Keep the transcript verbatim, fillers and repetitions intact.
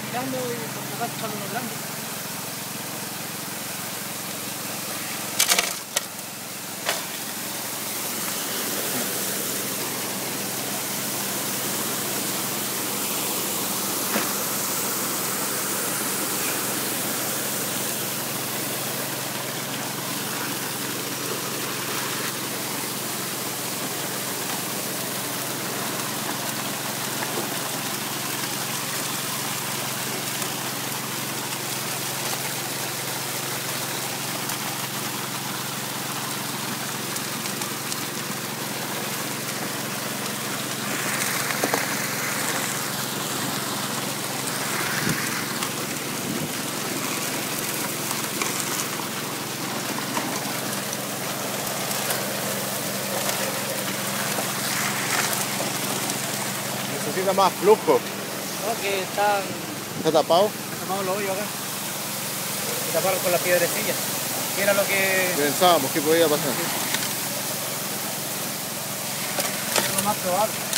mirando y por si acaso sale uno grande. Necesita más flujo. No, que están... ¿Está tapado? Tapamos los hoyos acá. Se taparon con las piedrecillas. Que era lo que... Pensábamos que podía pasar. Es lo más probable.